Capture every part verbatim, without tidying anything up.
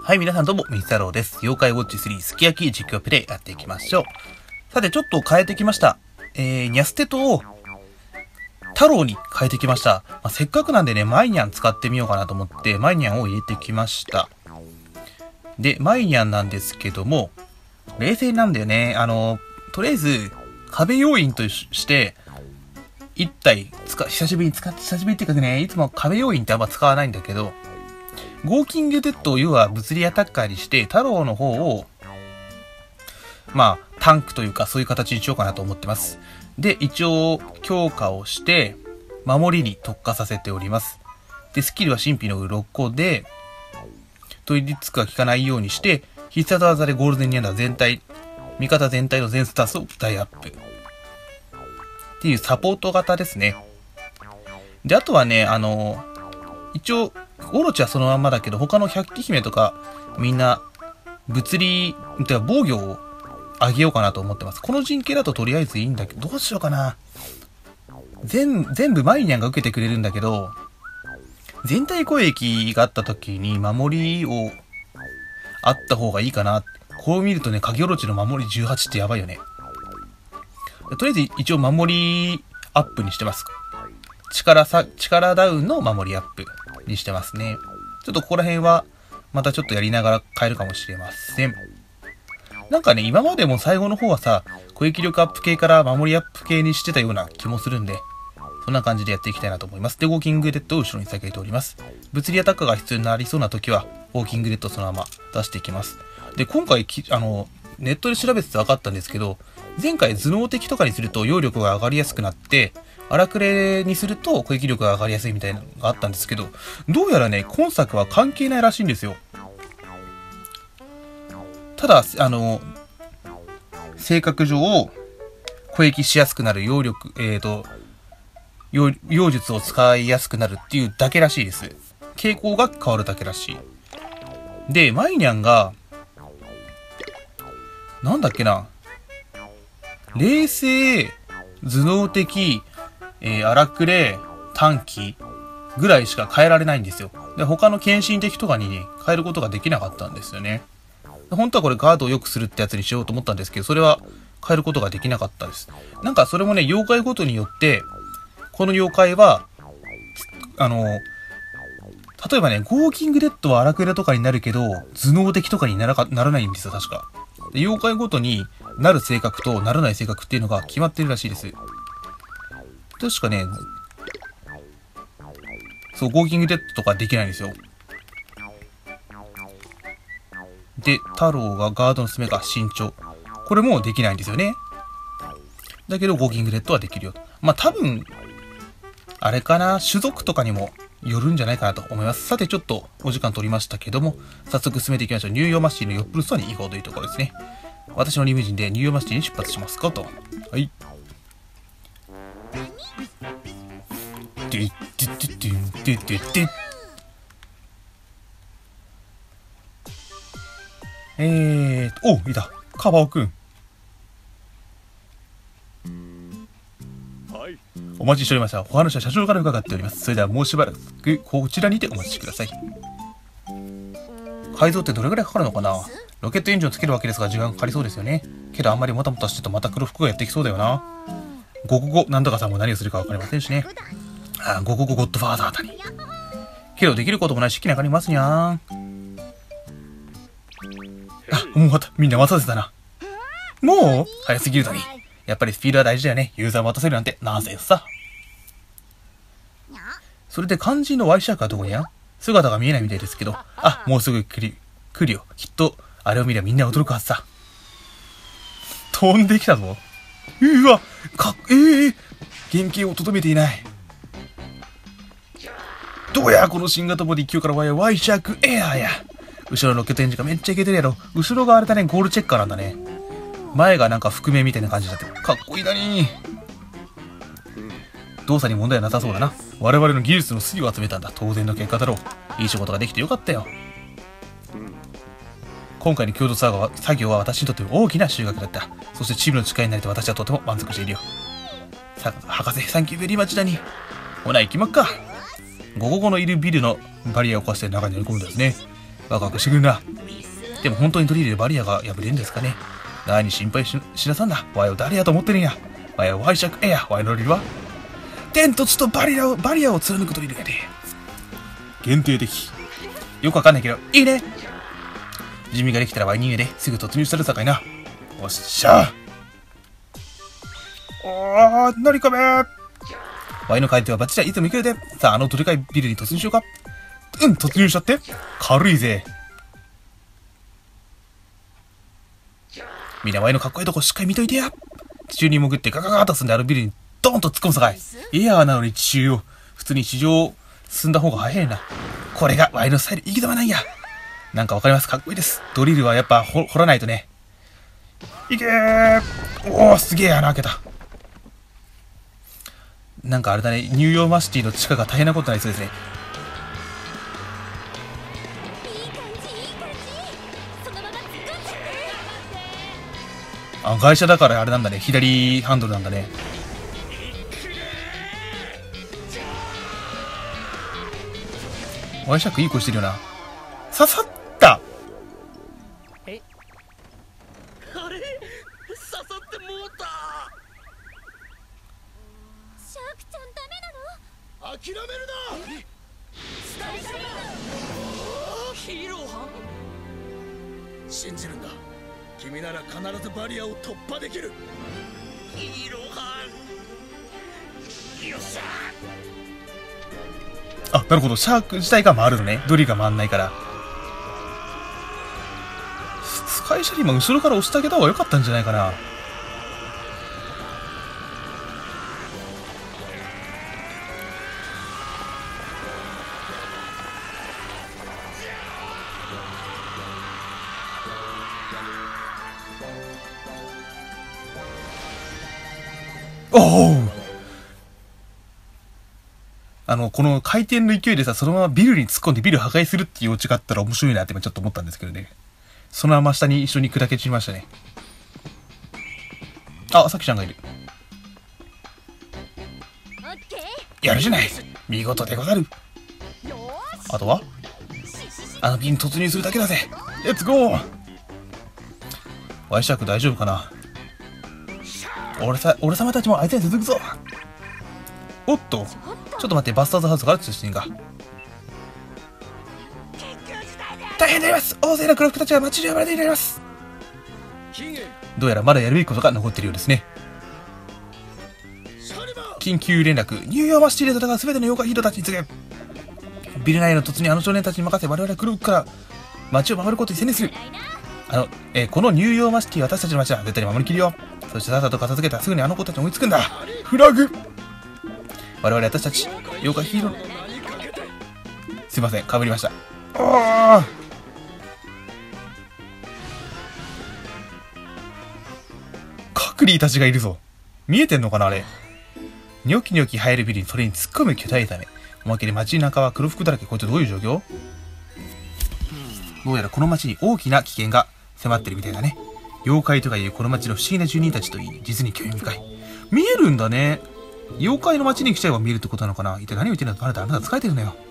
はい、皆さんどうも、みつ太郎です。妖怪ウォッチスリーすき焼き実況プレイやっていきましょう。さて、ちょっと変えてきました。えー、ニャステトを太郎に変えてきました。まあ、せっかくなんでね、マイニャン使ってみようかなと思って、マイニャンを入れてきました。で、マイニャンなんですけども、冷静なんだよね。あの、とりあえず、壁要員として、一体使、久しぶりに使って、久しぶりっていうかね、いつも壁要員ってあんま使わないんだけど、ゴーキングデッドを要は物理アタッカーにして、太郎の方を、まあ、タンクというかそういう形にしようかなと思ってます。で、一応、強化をして、守りに特化させております。で、スキルは神秘の鱗で、トイリツクが効かないようにして、必殺技でゴールデンニャンダー全体、味方全体の全スタスを大アップ。っていうサポート型ですね。で、あとはね、あの、一応、オロチはそのまんまだけど、他の百鬼姫とか、みんな、物理、てか防御を上げようかなと思ってます。この陣形だととりあえずいいんだけど、どうしようかな。全、全部マイニャンが受けてくれるんだけど、全体攻撃があった時に守りを、あった方がいいかな。こう見るとね、影オロチの守りじゅうはちってやばいよね。とりあえず一応守りアップにしてます。力さ、力ダウンの守りアップにしてますね。ちょっとここら辺は、またちょっとやりながら変えるかもしれません。なんかね、今までも最後の方はさ、攻撃力アップ系から守りアップ系にしてたような気もするんで、そんな感じでやっていきたいなと思います。で、ウォーキングデッドを後ろに下げております。物理アタックが必要になりそうな時は、ウォーキングデッドをそのまま出していきます。で、今回き、あの、ネットで調べてて分かったんですけど、前回頭脳的とかにすると揚力が上がりやすくなって、荒くれにすると攻撃力が上がりやすいみたいなのがあったんですけど、どうやらね、今作は関係ないらしいんですよ。ただ、あの、性格上、攻撃しやすくなる揚力、えーと、妖術を使いやすくなるっていうだけらしいです。傾向が変わるだけらしい。で、マイニャンが、なんだっけな、冷静、頭脳的、えー、荒くれ、短期ぐらいしか変えられないんですよ。で、他の献身的とかに、ね、変えることができなかったんですよね。本当はこれガードを良くするってやつにしようと思ったんですけど、それは変えることができなかったです。なんかそれもね、妖怪ごとによって、この妖怪は、あの、例えばね、ゴーキングデッドは荒くれとかになるけど、頭脳的とかにならか、ならないんですよ、確か。で、妖怪ごとになる性格とならない性格っていうのが決まってるらしいです。確かね、そう、ゴーキングデッドとかできないんですよ。で、太郎がガードの爪が慎重。これもできないんですよね。だけど、ゴーキングデッドはできるよ。まあ、多分、あれかな、種族とかにもよるんじゃないかなと思います。さて、ちょっとお時間取りましたけども、早速進めていきましょう。ニューヨーマシティのヨップルストアに行こうというところですね。私のリムジンでニューヨーマシティに出発しますかと。はい。でででででででえーと、おう、いた。カバオくん。はい。お待ちしておりました。お話は社長から伺っております。それではもうしばらくこちらにてお待ちください。改造ってどれぐらいかかるのかな？ロケットエンジンをつけるわけですが時間かかりそうですよね。けどあんまりもたもたしてるとまた黒服がやってきそうだよな。ごこごなんとかさんも何をするかわかりませんしね。ああ、ごこごゴッドファーザーだに。けどできることもないし気にかかりますにゃーん。あ、もうまた、みんな待たせたな。もう早すぎるだに。やっぱりスピードは大事だよね。ユーザー待たせるなんてナンセンスさ。それで肝心のワイシャークはどこにゃ？姿が見えないみたいですけど。あ、もうすぐ来る、来るよ。きっと、あれを見ればみんな驚くはずさ。飛んできたぞ。うわ、か、ええー、原型をとどめていない。どうやこの新型ボディ級からワイシャークエアーや。後ろのロケットエンジンがめっちゃイケてるやろ。後ろがあれだね、ゴールチェッカーなんだね。前がなんか覆面みたいな感じになってる。かっこいいだに。動作に問題はなさそうだな。我々の技術の粋を集めたんだ。当然の結果だろう。いい仕事ができてよかったよ。今回の共同作業は、作業は私にとって大きな収穫だった。そしてチームの力になれて私はとても満足しているよ。さ、博士、サンキューベリーマッチだに。ほな、行きまっか。ごこごのいるビルのバリアを壊して中に乗り込むんですね。 ワクワクしてくるな。でも本当にドリルでバリアが破れるんですかね。何心配 し, しなさんな。ワイを誰やと思ってるんや。ワイはワイシャクエや。ワイのドリルは天突とバリアをバリアを貫くドリルやで。限定的。よくわかんないけどいいね。準備ができたらワイに言うですぐ突入したるさかいな。おっしゃ。おー、乗り込めー。ワイの回転はバッチリいつもいけるで。さあ、あのどでかいビルに突入しようか。うん、突入しちゃって。軽いぜ。みんなワイのかっこいいとこしっかり見といてや。地中に潜ってガガガーッと進んであのビルにドーンと突っ込むさかい。エアーなのに地中を。普通に地上を進んだ方が早いな。これがワイのスタイル、生き様なんや。なんかわかります。かっこいいです。ドリルはやっぱ掘らないとね。いけー。おー、すげえ穴開けた。なんかあれだね、ニューヨーマシティの地下が大変なことになりそうですね。あ、外車だからあれなんだね、左ハンドルなんだね。ワイシャックいい声してるよな。刺さった。 え、あれ刺さってもうた。 シャークちゃんダメなの？ 諦めるな。ヒーローハン、信じるんだ。君なら必ずバリアを突破できる。ヒーローハン、よっしゃ。 あ、なるほど。シャーク自体が回るのね。ドリルが回んないから。スカイシャリーマン後ろから押してあげた方が良かったんじゃないかな。おお。あの、この回転の勢いでさ、そのままビルに突っ込んでビル破壊するっていうオチがあったら面白いなって今ちょっと思ったんですけどね。そのまま下に一緒に砕け散りましたね。あ、さきちゃんがいる。やるじゃない。見事でござる。あとはあのビルに突入するだけだぜ。レッツゴー。ワイシャーク大丈夫かな。俺さ、俺様たちも相手に続くぞ。おっと、ちょっと待って、バスターズハウスから通信が。大変であります。大勢の黒服たちが街に呼ばれていられます。どうやらまだやるべきことが残っているようですね。緊急連絡。ニューヨーマシティで戦う全ての妖怪ヒーローたちに告げ。ビル内の突入、あの少年たちに任せ、我々は黒服から街を守ることに専念する。あの、えー、このニューヨーマシティ、私たちの街は絶対に守りきるよ。そしてさっさと片付けたらすぐにあの子たちに追いつくんだ。フラグ。我々私たち妖怪ヒーロー。すいません、かぶりました。ああ。カクリーたちがいるぞ。見えてんのかなあれ。ニョキニョキ生えるビルにそれに突っ込む巨大ザメ。おまけで街中は黒服だらけ。こいつどういう状況？どうやらこの街に大きな危険が迫ってるみたいだね。妖怪とかいうこの街の不思議な住人たちといい、実に興味深い。見えるんだね。妖怪の街に来ちゃえば見えるってことなのかな。一体何を言ってるんだ。あなた、あなた疲れてるのよ。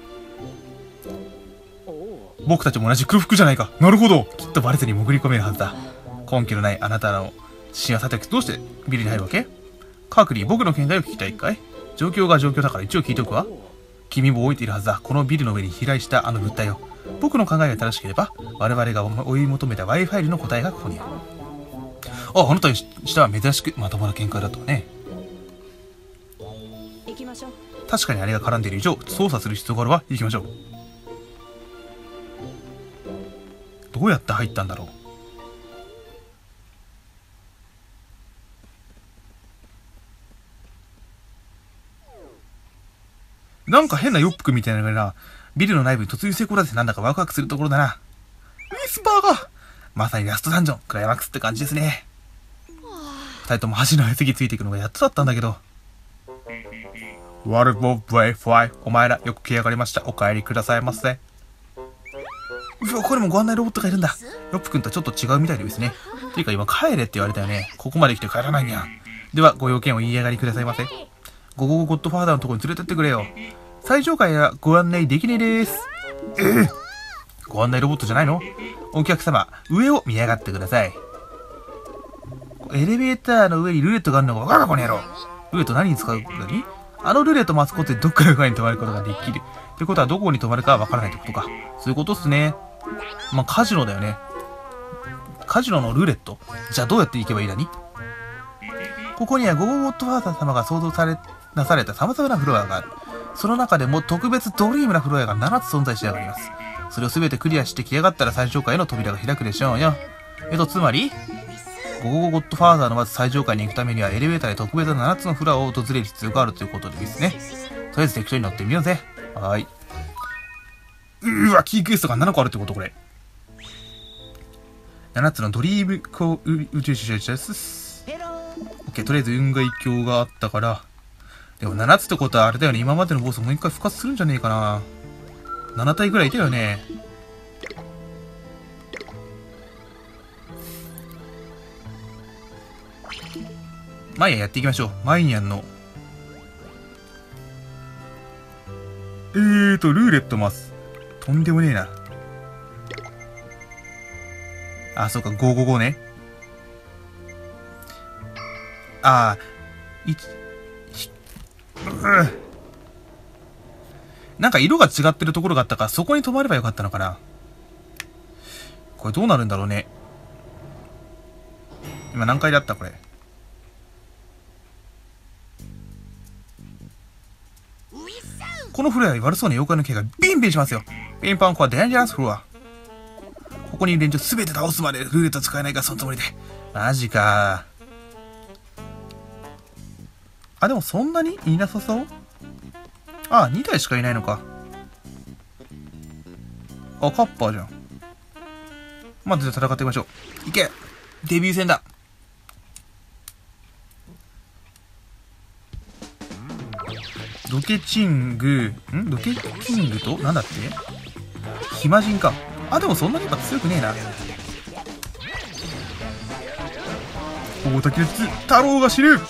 僕たちも同じ黒服じゃないか。なるほど。きっとバレずに潜り込めるはずだ。根拠のないあなたの自信はさておき、どうしてビルに入るわけ？カークリー、僕の見解を聞きたいかい？状況が状況だから一応聞いておくわ。君も覚えているはずだ。このビルの上に飛来したあの物体を。僕の考えが正しければ、我々が追い求めた Wi ファイルの答えがここにある。あ、あなたにしては珍しくまともな見解だとね。 行きましょう。 確かにあれが絡んでいる以上、操作する必要があるわ。行きましょう。どうやって入ったんだろう。なんか変なヨップ君みたいなのがな、ビルの内部に突入成功だってなんだかワクワクするところだな。ウィスパーがまさにラストダンジョン、クライマックスって感じですね。二人とも橋のへぎついていくのがやっとだったんだけど。ワルボブレイファイ、お前らよく来やがりました。お帰りくださいませ。うわ、ここにもご案内ロボットがいるんだ。ヨップ君とはちょっと違うみたいですね。ていうか今帰れって言われたよね。ここまで来て帰らないんや。ではご用件を言い上がりくださいませ。ゴゴゴゴッドファーダーのところに連れてってくれよ。最上階はご案内できねえです。ええー、 ご案内ロボットじゃないの？お客様、上を見上がってください。エレベーターの上にルーレットがあるのがわかるかこの野郎。ルーレット何に使うのに？あのルーレットマスコットでどっからかに止まることができる。ってことはどこに止まるかわからないってことか。そういうことっすね。まあ、カジノだよね。カジノのルーレット？じゃあどうやって行けばいいだに？ここにはゴーゴッドファーザー様が創造され、なされた様々なフロアがある。その中でも特別ドリームなフロアがななつ存在しております。それを全てクリアしてきやがったら最上階への扉が開くでしょうよ。えっと、つまり、ゴーゴッドファーザーのまず最上階に行くためにはエレベーターで特別なななつのフロアを訪れる必要があるということですね。とりあえず適当に乗ってみようぜ。はーい。うーわ、キークエストがななこあるってことこれ。ななつのドリームコ宇宙車です。オッケー、とりあえず運河鏡があったから。でもななつってことはあれだよね。今までのボスもう一回復活するんじゃねえかな。なな体ぐらいいたよね。マイヤンやっていきましょう。マイヤンの。えーと、ルーレットます。とんでもねえな。あ、そうか、ごーごーごね。あー、いち、うなんか色が違ってるところがあったから、そこに止まればよかったのかな。これどうなるんだろうね。今何回だったこれ。このフロアに悪そうな妖怪の毛がビンビンしますよ。ピンポンコはデンジャラスフロア。ここにいる連中すべて倒すまでルーレット使えないからそのつもりで。マジか。あ、でもそんなにいなさそう？あ、に体しかいないのか。あ、カッパーじゃん。まずじゃあ戦っていきましょう。いけ！デビュー戦だ。ドケチング、んドケチングとなんだってヒマジンか。あ、でもそんなにやっぱ強くねえな。大竹烈太郎が死ぬ。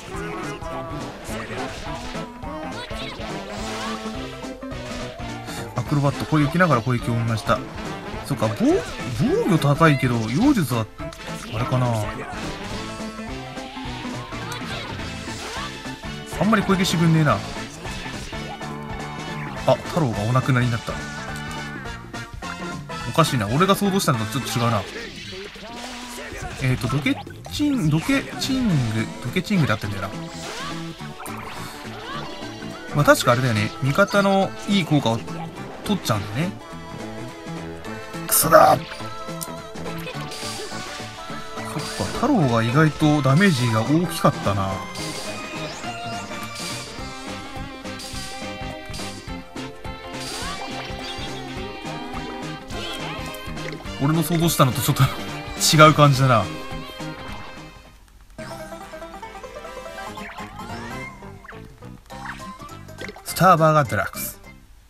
アクロバット攻撃ながら攻撃を生みました。そっか、防防御高いけど妖術はあれかな。あんまり攻撃してくんねえな。あ、太郎がお亡くなりになった。おかしいな。俺が想像したのとちょっと違うな。えっと、ドケチン、ドケチング、ドケチングであってんだよな。まあ確かあれだよね。味方のいい効果を取っちゃうんだよね。クソだ。そっか、太郎が意外とダメージが大きかったな。俺の想像したのとちょっと違う感じだな。スターバーガーデラックス。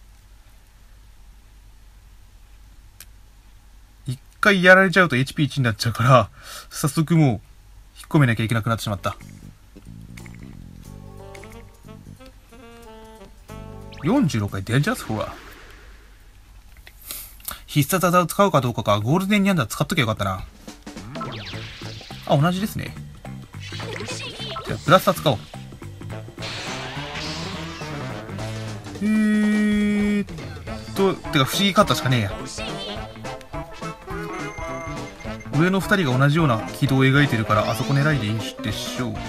一回やられちゃうと エイチピーいち になっちゃうから、早速もう引っ込めなきゃいけなくなってしまった。よんじゅうろっかいデンジャラスフロア。必殺技を使うかどうかか、ゴールデンニャンダー使っときゃよかったな。あ、同じですね。じゃあ、ブラスター使おう。えーっと、てか不思議カッターしかねえや。上の二人が同じような軌道を描いてるから、あそこ狙いでいいでしょう。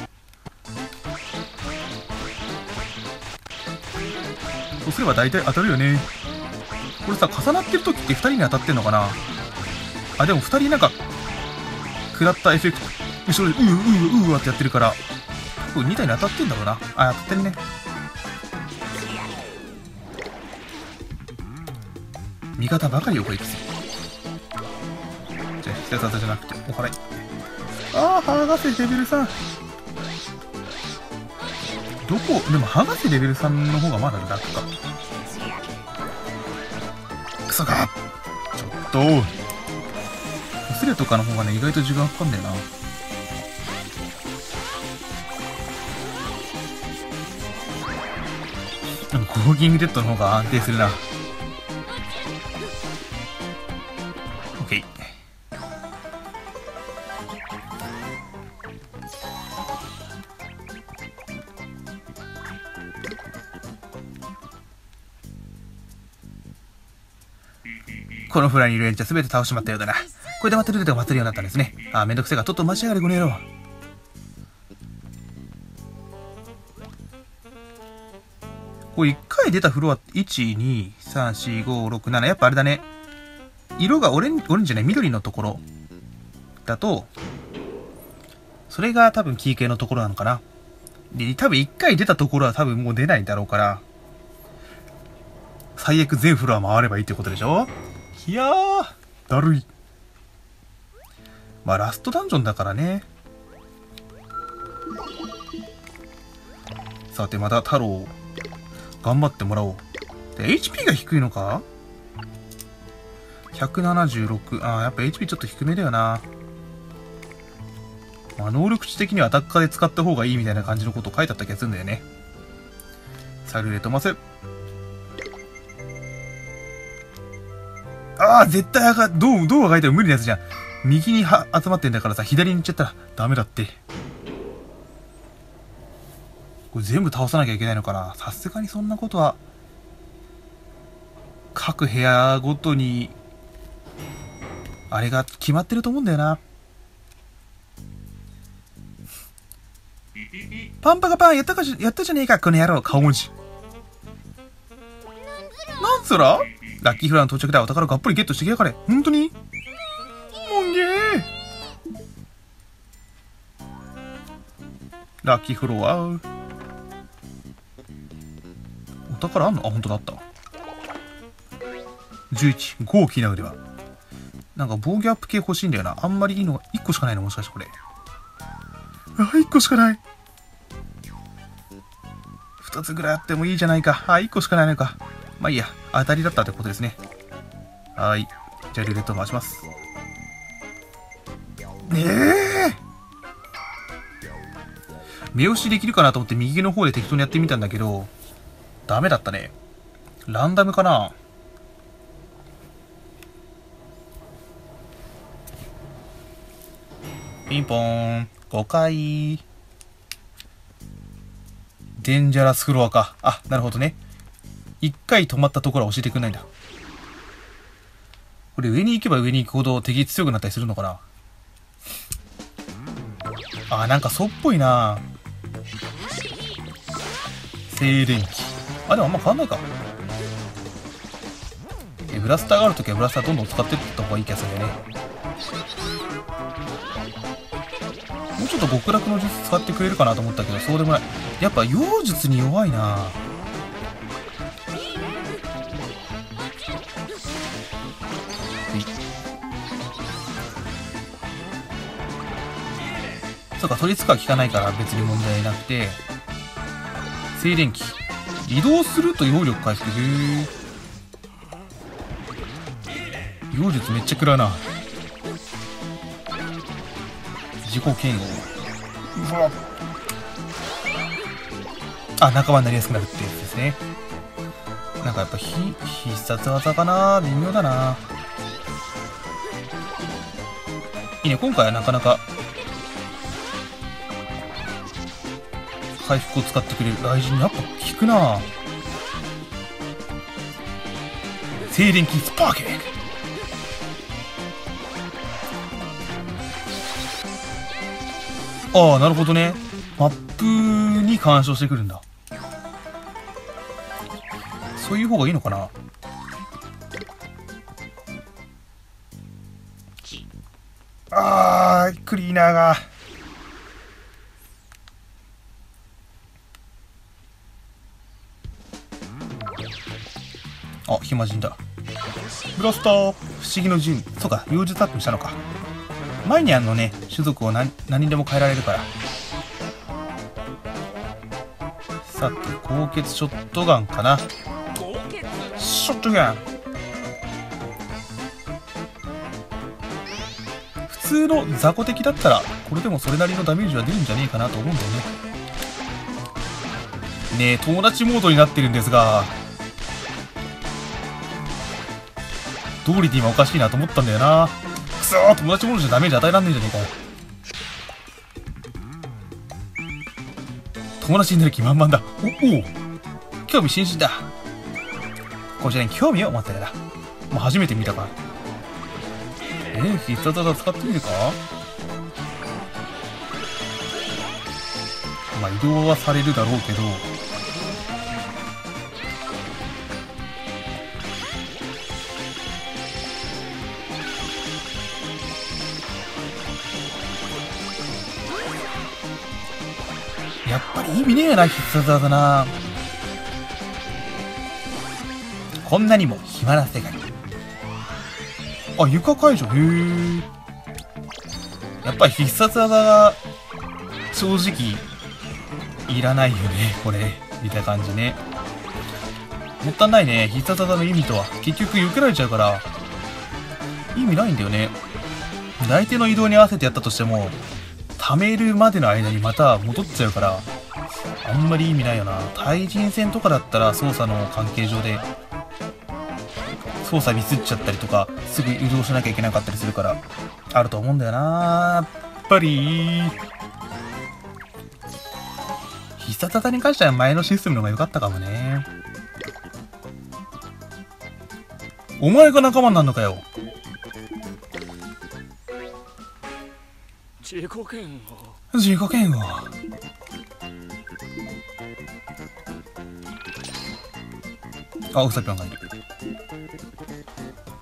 そうすれば大体当たるよね。これさ、重なってる時ってふたりに当たってんのかな。あ、でもふたりなんか食らったエフェクト後ろでうーうーうーわってやってるから多分に体に当たってんだろうな。あ、当たってんね。味方ばかりを攻撃する。じゃあ必殺技じゃなくてお祓い。ああ、剥がせレベルさん。どこでも剥がせレベルさんの方がまだ楽か。クソか。ちょっとスレとかの方がね意外と時間かかんねえな。なんかゴーギングデッドの方が安定するな。 このフラにいる連中すべて倒しちまったようだな。これでまたルートが祭るようになったんですね。ああ、めんどくせえが、とっとと待ちやがれ、この野郎。これいっかい出たフロア、いち、に、さん、よん、ご、ろく、なな。やっぱあれだね。色がオレンジ、オレンジじゃない、緑のところだと、それが多分キー系のところなのかな。で、多分いっかい出たところは多分もう出ないだろうから、最悪全フロア回ればいいってことでしょ。いやー、だるい。まあラストダンジョンだからね。さてまた太郎頑張ってもらおう。で エイチピー が低いのか。ひゃくななじゅうろく。ああ、やっぱ エイチピー ちょっと低めだよな。まあ能力値的にはアタッカーで使った方がいいみたいな感じのこと書いてあった気がするんだよね。サルレトマス。ああ、絶対あかん。どう、どう書いても無理なやつじゃん。右には集まってんだからさ、左に行っちゃったらダメだって。これ全部倒さなきゃいけないのかな。さすがにそんなことは。各部屋ごとに、あれが決まってると思うんだよな。パンパカパンやったかし、やったじゃねえか、この野郎、顔文字。なんそらラッキーフラーの到着だ。お宝がっぽりゲットしてきやがれ。ほんとにもんげー。ラッキーフロア。お宝あんの。あ、ほんとだった。じゅういち、豪気な腕は。なんか防御アップ系欲しいんだよな。あんまりいいのがいっこしかないの、もしかしてこれ。あ、いっこしかない。ふたつぐらいあってもいいじゃないか。あ、いっこしかないのか。まあいいや。当たりだったってことですね。はい。じゃあルーレット回します。ねえ。目押しできるかなと思って右の方で適当にやってみたんだけど、ダメだったね。ランダムかな。ピンポーン。ごかい。デンジャラスフロアか。あ、なるほどね。いっかい止まったところは教えてくれないんだ。これ上に行けば上に行くほど敵強くなったりするのかな。あ、なんかそうっぽいな。静電気。あ、でもあんま変わんないか。え、ブラスターがあるときはブラスターどんどん使っていった方がいい気がするんだよね。もうちょっと極楽の術使ってくれるかなと思ったけど、そうでもない。やっぱ妖術に弱いな。そうか、取り付くは効かないから別に問題なくて、静電気。移動すると揚力回復。へえ。妖術めっちゃ食らうな。自己嫌悪。うわっ。あ、仲間になりやすくなるってやつですね。なんかやっぱ必殺技かな。微妙だな。いいね、今回はなかなか回復を使ってくれる。雷神やっぱ効くな。静電気スパーケー。ああ、なるほどね。マップに干渉してくるんだ。そういう方がいいのかな。あー、クリーナーが。あ、暇人だ。ブラスター。不思議の陣。そうか、妖術アップしたのか。前にあのね、種族を 何, 何にでも変えられるから。さて、高血ショットガンかな。ショットガン。普通の雑魚敵だったら、これでもそれなりのダメージは出るんじゃねえかなと思うんだよね。ねえ、友達モードになってるんですが、道理で今おかしいなと思ったんだよな。くそー、友達モードじゃダメージ与えらんねえんじゃねえかよ。友達になる気満々だ。おお、興味津々だ。こちらに興味を持ってるな。 まあ、初めて見たから。えー、必殺技使ってみるか。まあ移動はされるだろうけど、やっぱり意味ねえよな、必殺技な。こんなにも暇な世界。あ、床解除。へえ。やっぱり必殺技が正直いらないよね、これ。見た感じね。もったいないね、必殺技の意味とは。結局避けられちゃうから、意味ないんだよね。相手の移動に合わせてやったとしても、貯めるまでの間にまた戻っちゃうから、あんまり意味ないよな。対人戦とかだったら操作の関係上で、操作ミスっちゃったりとか、すぐ移動しなきゃいけなかったりするから、あると思うんだよな。やっぱり、必殺技に関しては前のシステムの方が良かったかもね。お前が仲間になるのかよ。 自己嫌悪。 自己嫌悪。あ、ウサピョンがいる。